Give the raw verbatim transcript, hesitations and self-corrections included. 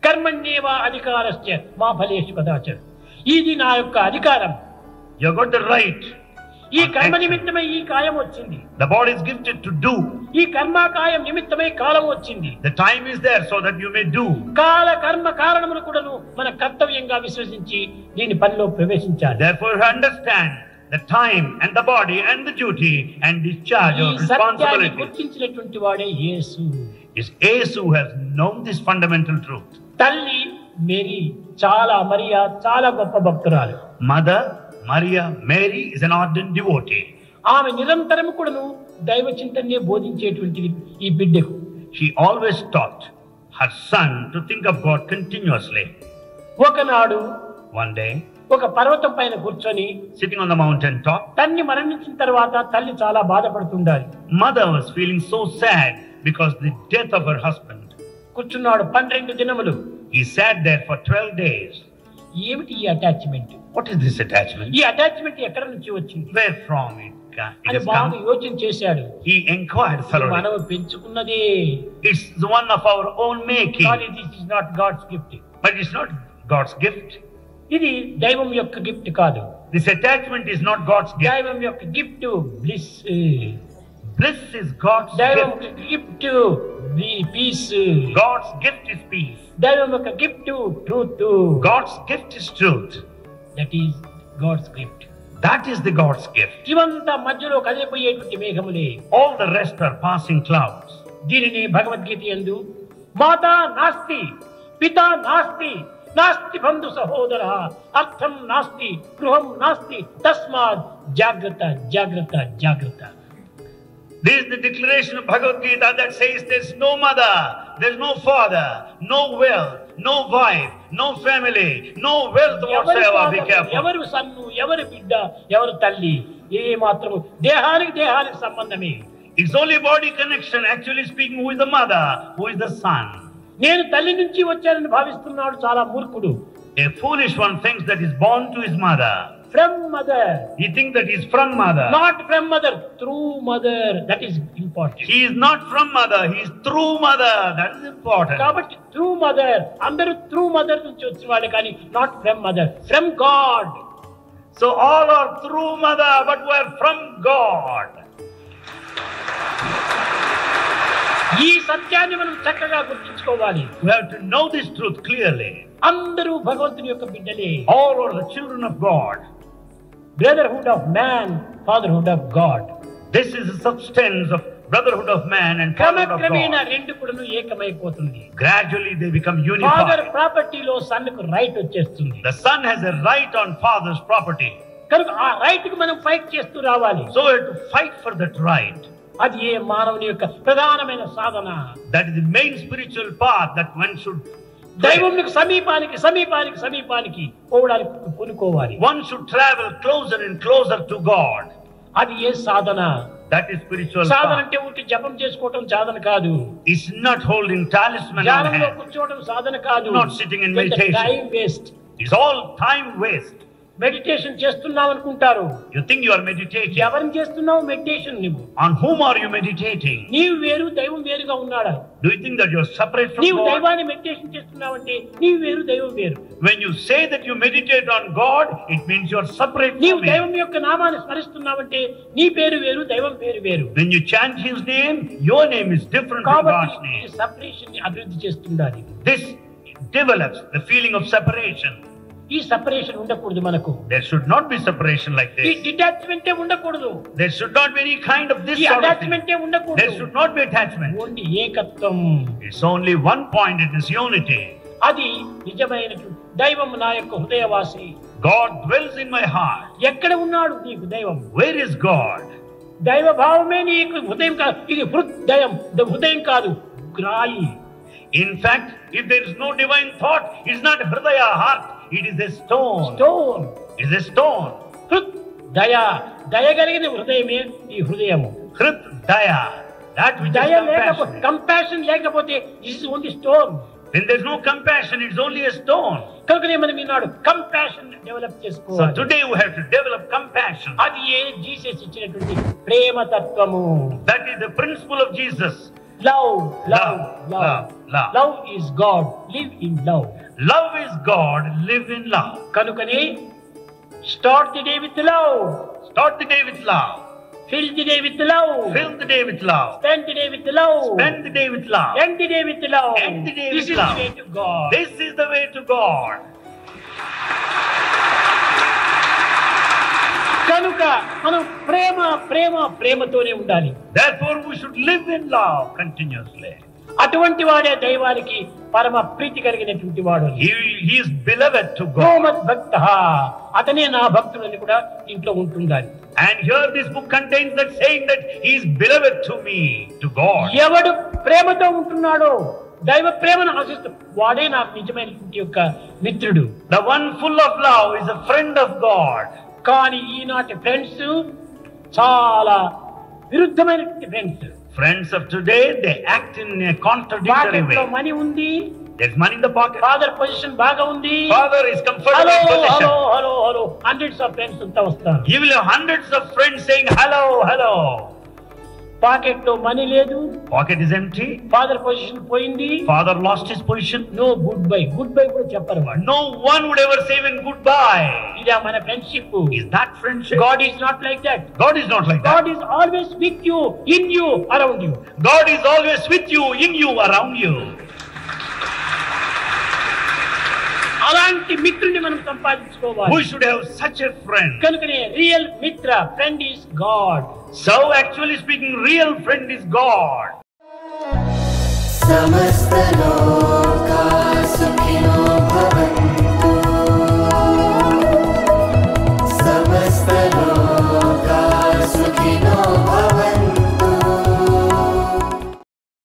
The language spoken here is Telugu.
కర్మణ్యేవ అధికారస్య మా ఫలేషు కదాచన. ఇది నా యొక్క అధికారం. You got the right. ఈ కర్మ నిమిత్తమై ఈ కాయం వచ్చింది. The body is gifted to do. ఈ కర్మకాయం నిమిత్తమై కాలం వచ్చింది. The time is there so that you may do. కాల కర్మ కారణములు కూడాను మన కర్తవ్యంగా విశ్వసించి దీని పనిలో ప్రవేశించాలి. Therefore understand the time and the body and the duty and discharge your responsibility. గుర్తించినటువంటి వాడే Yesu. Is Yesu who has known this fundamental truth. తల్లి మేరీ చాలా మరియా చాలా గొప్ప భక్తురాలు. Mother Maria Mary is an ardent devotee. ఆమె నిరంతరం కూడాను దైవ చింతనే బోధించేటువంటిది ఈ బిడ్డకు. She always taught her son to think of God continuously. ఒకనాడు One day, ఒక పర్వతం పైన కూర్చొని sitting on the mountain top, తల్లి మరణించిన తర్వాత తల్లి చాలా బాధపడుతుండాలి. mother was feeling so sad because the death of her husband. కూర్చున్నాడు పన్నెండు దినములు. He sat there for twelve days. ఏమిటి ఈ attachment? What is this attachment? ఈ అటాచ్మెంట్ ఎక్కడ నుంచి వచ్చింది? Where from it, it అని has బాగా come? యోచన చేశాడు. He inquired thoroughly. మనం పెంచుకున్నదే. It's the one of our own making. కానీ this is not God's gift. But it's not God's gift. ఇది దైవం యొక్క గిఫ్ట్ కాదు. This attachment is not God's gift. దైవం యొక్క gift bliss. Bliss is God's దైవం gift. Gift peace. God's gift is peace. దైవం యొక్క gift truth. God's gift is truth. That is God's gift. That is the God's gift. ఇవంతా మధ్యలో కదిలిపోయేటువంటి మేఘములే. All the rest are passing clouds. దీనిని భగవద్గీత యందు మాతా నాస్తి పితా నాస్తి నాస్తి బంధు సహోదర అర్థం నాస్తి గృహం నాస్తి తస్మాత్ జాగ్రత్త జాగ్రత్త జాగ్రత్త. This is the declaration of Bhagavad Gita that says there's no mother, there's no father, no wealth, no wife, no family, no wealth whatsoever. Be careful. ఎవరు సన్ను ఎవరు బిడ్డ ఎవరు తల్లి ఏ మాత్రము దేహానికి దేహానికి సంబంధమే. It's only body connection. Actually speaking, who is the mother, who is the son? నేను తల్లి నుంచి వచ్చానని భావిస్తున్నాడు చాలా మూర్ఖుడు. A foolish one thinks that he's born to his mother. From mother. He thinks that he's from mother. Not from mother, through mother. That is important. He is not from mother, he is through mother. That is important. కాబట్టి through mother అందరూ through mother నుంచి వచ్చేవాళ్ళు కానీ not from mother, from God. So all are through mother, but we are from God. ఈ సత్యాన్ని మనం చక్కగా గుర్తించుకోవాలి. We have to know this truth clearly. అందరూ భగవంతుని యొక్క బిడ్డలే. All are the children of God. Brotherhood of man, fatherhood of God. This is the substance of brotherhood of man and fatherhood of క్రమక్రమేణా God. రెండు కూడాను ఏకమైపోతుంది. Gradually they become father unified. ప్రాపర్టీలో సన్ కు రైట్ వచ్చేస్తుంది. The son has a right on father's property. కనుక ఆ రైట్ కు మనం ఫైట్ చేస్తూ రావాలి. So we have to fight for that right. అది ఏ మానవుని యొక్క ప్రధానమైన సాధన. That is the main spiritual path that one should దైవంకి సమీపానికి సమీపానికి సమీపానికి పోవడానికి పూనుకోవాలి. One should travel closer and closer to God. అది ఏ సాధన? That is spiritual Sadhana path. అంటే ఉంటే జపం చేసుకోవటం సాధన కాదు. It's not holding talisman on ధ్యానంలో hand. కూర్చోవడం సాధన కాదు. Not sitting in meditation. Time waste. It's all time waste. Meditation చేస్తున్నావు అనుకుంటారు. You think you are meditating. ఎవరిని చేస్తున్నావు మెడిటేషన్? నువ్వు On whom are you meditating? నీవు వేరు దైవం వేరుగా ఉన్నాడా? Do you think that you are separate from నీవు God? దైవాన్ని మెడిటేషన్ చేస్తున్నావంటే నీవు వేరు దైవం వేరు. When you say that you meditate on God, it means you are separate నీవు from దైవం Him. యొక్క నామాన్ని స్మరిస్తున్నావంటే నీ పేరు వేరు దైవం పేరు వేరు. When you chant His name, your name is different from God's కాబట్టి ఈ name. సెపరేషన్ ని అభివృద్ధి చేస్తుండాలి. This develops the feeling of separation. ఈ సెపరేషన్ ఉండకూడదు మనకు. There should not be separation like ఈ this. డిటాచ్మెంటే ఉండకూడదు. There should not be any kind of this ఈ sort of thing. అటాచ్మెంటే ఉండకూడదు. There should not be attachment. Only ఏకత్వం. It's only one point, it is unity. అది నిజమైన దైవం నా యొక్క హృదయవాసి. God dwells in my heart. ఎక్కడ ఉన్నాడు నీకు దైవం? Where is God? దైవ భావమే నీకు హృదయం కాదు. ఇది హృదయం, హృదయం కాదు, గ్రాయి. In fact, if there is no divine thought, it's not hridaya, heart. It is a stone. Stone. It is a stone. హృద్ దయ, దయ కలిగిన హృదయమే ఈ హృదయము. Hrit daya. That which is దయ లేకపోతే compassion. కంపాషన్ లేకపోతే this is only stone. When there is no compassion, it's only a stone. కనుకనే మనం ఈనాడు కంపాషన్ డెవలప్ So చేసుకోవాలి. today we have to develop compassion. అది ఏ జీసస్ ఇచ్చినటువంటి ప్రేమ తత్వము. That is the principle of Jesus. Love love Love, love. love. Love. Love is God, live in love. Love is God, live in love. కనుకనే start the day with love, Start the day with love. Fill the day with love, Fill the day with love. Spend the day with love, Spend the day with love. End the day with love. End the day this with is the love. Way to God. This is the way to God. కనుక మనం ప్రేమ ప్రేమ ప్రేమతోనే ఉండాలి. Therefore we should live in love continuously. అటువంటి వాడే దైవానికి పరమ ప్రీతి కలిగినటువంటి వాడు. He, he is beloved to God. గోమత్ భక్త, అతనే నా భక్తులని కూడా ఇంట్లో ఉంటుండాలి. And here this book contains that saying that he is beloved to me, to God. ఎవడు ప్రేమతో ఉంటున్నాడో, దైవ ప్రేమను ఆశిస్తూ వాడే నాకు నిజమైనటువంటి యొక్క మిత్రుడు. The one full of love is a friend of God. కానీ ఈనాటి ఫ్రెండ్స్ చాలా విరుద్ధమైనటువంటి friends. Friends of today, they act in a contradictory పాకెట్లో way. మనీ ఉంది, There's money in the pocket. Father position బాగా ఉంది, Father is comfortable hello in hello position. Hello hello hundreds of friends అంతా వస్తారు. You will have hundreds of friends saying hello, hello. పాకెట్లో మనీ లేదు, Pocket is empty. Father position పోయింది, Father lost his position. No goodbye. Goodbye కూడా చెప్పరు వాడు. No one would ever say even goodbye. ఇదా మన friendship? Is that friendship? God is not like that. God is not like that. God is always with you, in you, around you. God is always with you, in you, around you. అలాంటి మిత్రుని మనం సంపాదించుకోవాలి. We should have such a friend. కనుకనే రియల్ మిత్ర, friend is God. So actually speaking, real friend is God. समस्त लोक